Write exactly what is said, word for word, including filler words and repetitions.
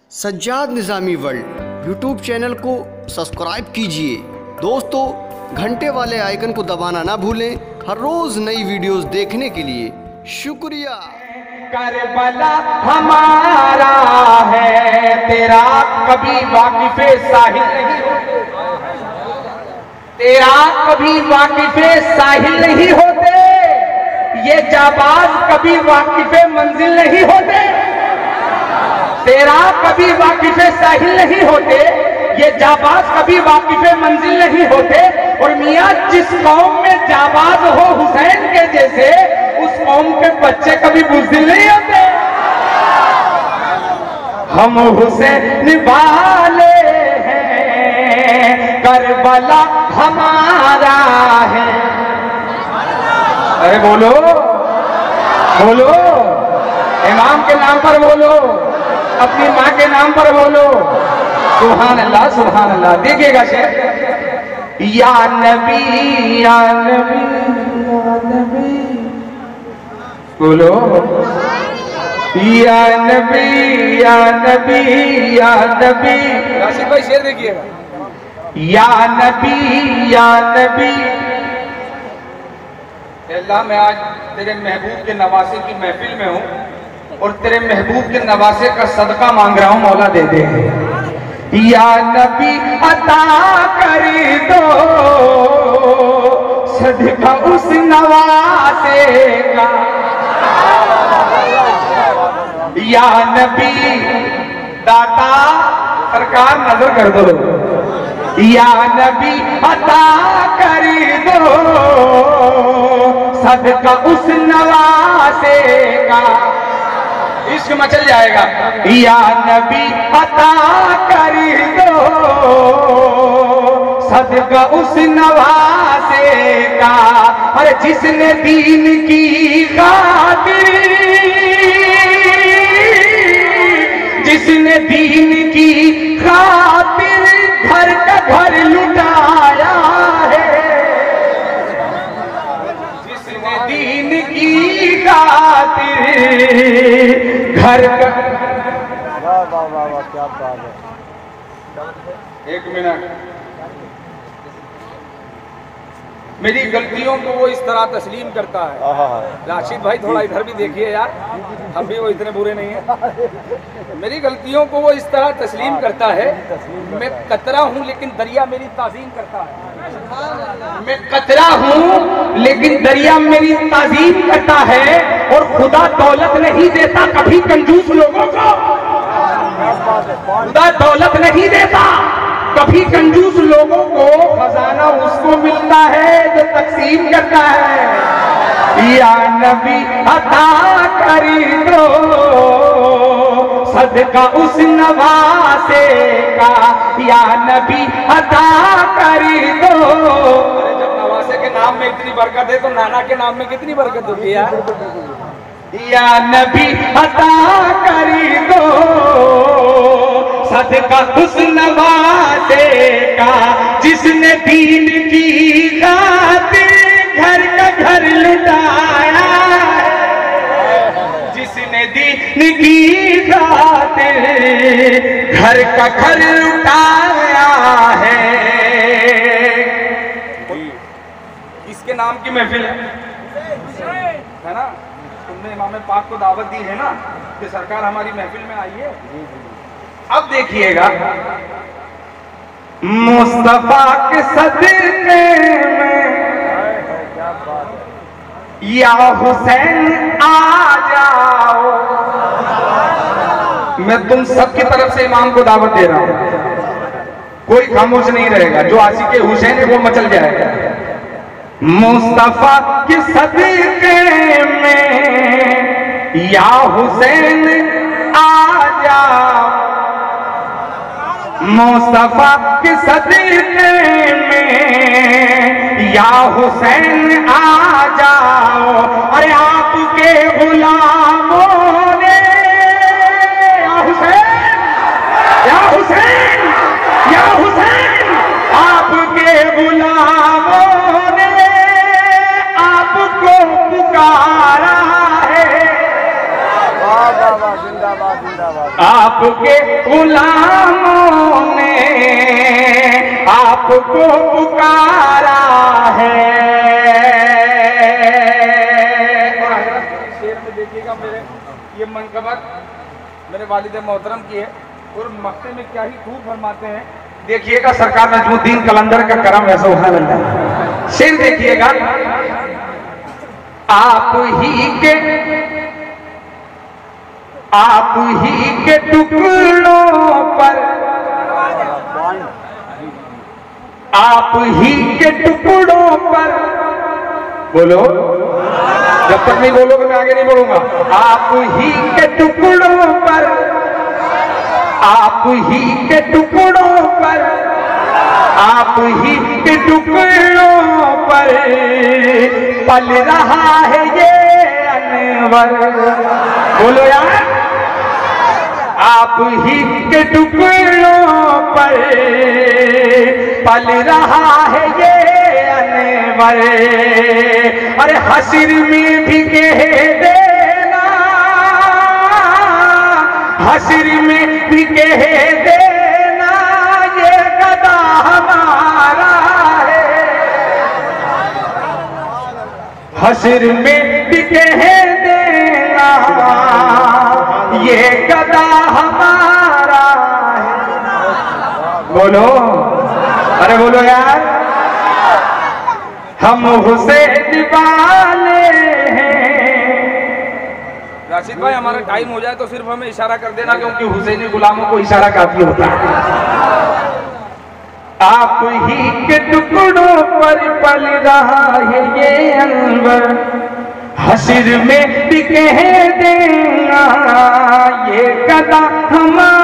Sajjad Nizami world YouTube channel को subscribe कीजिए। दोस्तों, घंटे वाले आइकन को दबाना ना भूलें हर रोज नई वीडियोस देखने के लिए। शुक्रिया। करबला हमारा है, तेरा कभी वाकिफे साहिल नहीं होते, तेरा कभी वाकिफे साहिल नहीं होते, ये जाबाज कभी वाकिफे मंजिल नहीं होते, तेरा कभी वाकिफे साहिल नहीं होते, ये जाबाज कभी वाकिफे मंजिल नहीं होते। और मियाँ, जिस कौम में जाबाज हो हुसैन के जैसे, उस कौम के बच्चे कभी बुज़दिल नहीं होते। हम हुसैन वाले हैं, करबला हमारा है। अरे बोलो बोलो, इमाम के नाम पर बोलो, अपनी माँ के नाम पर बोलो। सुभान अल्लाह सुभान अल्लाह। देखिएगा शेर, या नबी या नबी या नबी, बोलो या नबी या नबी या नबी। राशिद भाई शेर देखिएगा, या नबी या नबी। अल्लाह, मैं आज तेरे महबूब के नवासे की महफिल में हूँ और तेरे महबूब के नवासे का सदका मांग रहा हूँ, मौला दे दे। या नबी अता कर दो सदका उस नवासे का, या नबी दाता सरकार नजर कर दो, या नबी अता कर दो सदका उस नवासे का। इश्क मचल जाएगा। या नबी अता कर दो सदका उस नवासे का। अरे जिसने दीन की खातिर, जिसने दीन की खातिर घर का घर लुटाया है, जिसने दीन की खातिर घर का। वाह वाह वाह वाह, क्या बात है। एक मिनट, मेरी गलतियों को वो इस तरह तस्लीम करता है। राशिद भाई थोड़ा इधर भी देखिए यार, हम भी वो इतने बुरे नहीं हैं। मेरी गलतियों को वो इस तरह तस्लीम करता है। मैं कतरा हूँ लेकिन दरिया मेरी ताज़ीम करता है। मैं कतरा हूँ लेकिन दरिया मेरी ताज़ीम करता है। और खुदा दौलत नहीं देता कभी कंजूस लोगों को, खुदा दौलत नहीं देता कभी कंजूस लोगों को, खजाना उसको मिलता है जो तकसीम करता है। या नबी अता कर दो सदका उस नवासे का, या नबी अता कर दो। अरे जब नवासे के नाम में इतनी बरकत है तो नाना के नाम में कितनी बरकत होती है। या नबी अता कर दो सदका उस नवासे का, जिसने दीन की खातिर घर का घर लुटाया, जिसने दीन की खातिर घर का घर लुटाया है। इसके नाम की महफिल है, है ना। तुमने इमाम पाक को दावत दी है ना कि सरकार हमारी महफिल में आइए। अब देखिएगा, मुस्तफा के सदक़े में या हुसैन आ जाओ। मैं तुम सबकी तरफ से इमाम को दावत दे रहा हूं, कोई खामोश नहीं रहेगा। जो आशिक़े हुसैन है वो मचल जाएगा। मुस्तफा के सदक़े में या हुसैन आ जाओ, मुस्तफा के सदक़े में या हुसैन आ जाओ। अरे आपके गुलामों ने, या हुसैन या हुसैन या हुसैन, आपके गुलामों ने आपको पुकारा है। वाह वाह वाह, जिंदाबाद जिंदाबाद। आप आपके गुलामों ने आपको पुकारा है। और हज़रत शेर में देखिएगा मेरे ये मनकबत मेरे वालिद मोहतरम की है और मक्के में क्या ही खूब फरमाते हैं। देखिएगा सरकार नजमुद्दीन कलंदर का करम है, सुभान अल्लाह। शेर देखिएगा, आप ही के आप ही के टुकड़ों पर आप ही के टुकड़ों पर बोलो, जब तक नहीं बोलोगे मैं आगे नहीं बोलूंगा। आप ही के टुकड़ों पर आप ही के टुकड़ों पर आप ही के टुकड़ों पर पल रहा है ये अनवर। बोलो यार, आप ही के टुकड़ों पर पल रहा है ये अनवर। अरे हश्र में भी कह देना, हश्र में भी कह देना ये गदा हमारा है। हश्र में भी कह देना ये गदा हमारा है। बोलो, अरे बोलो यार, हम हुसैन वाले हैं। राशिद भाई हमारा टाइम हो जाए तो सिर्फ हमें इशारा कर देना, क्योंकि हुसैनी गुलामों को इशारा काफी होता है। आप ही के टुकड़ों पर पल रहा है ये अनवर। हश्र में भी कह देना ये कदा हमारा